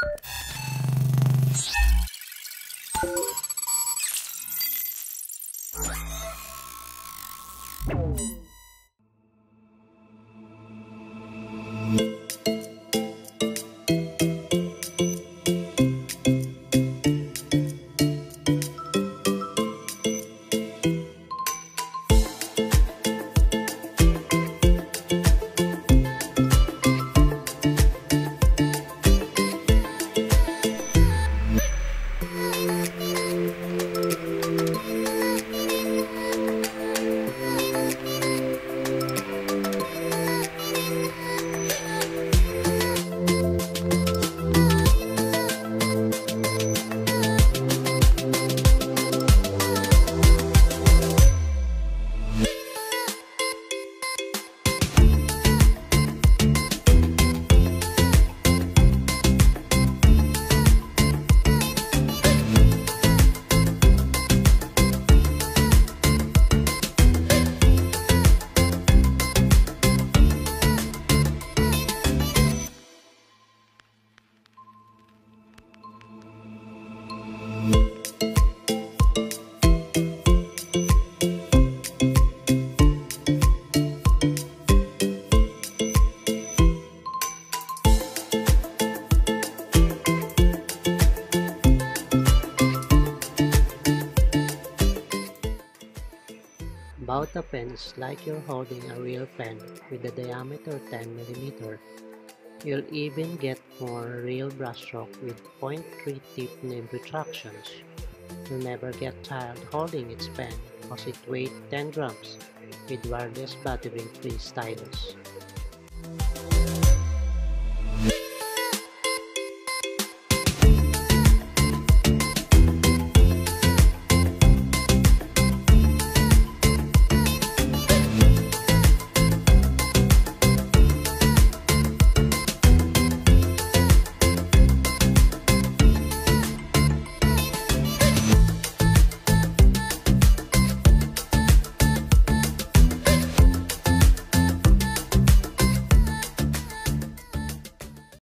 Bauta pen is like you're holding a real pen with a diameter 10 mm. You'll even get more real brushstroke with 0.3 tip nib retractions. You'll never get tired holding its pen because it weighs 10 grams with wireless battery-free stylus.